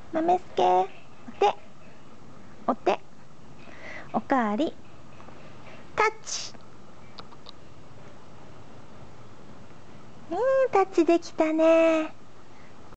豆助、お手、お手、おかわり、タッチ。タッチできたね。